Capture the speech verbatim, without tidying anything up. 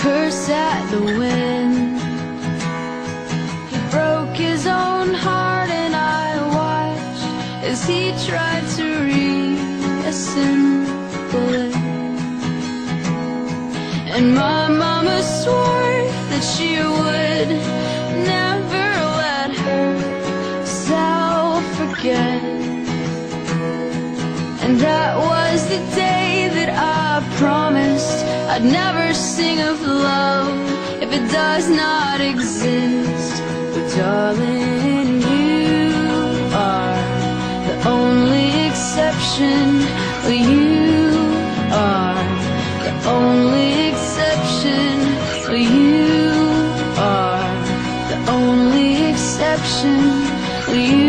curse at the wind. He broke his own heart and I watched as he tried to reassemble it. And my mama swore that she would never let herself forget. And that was the day that I promised I'd never sing of love if it does not exist. But darling, you are the only exception. You are the only exception. You are the only exception. You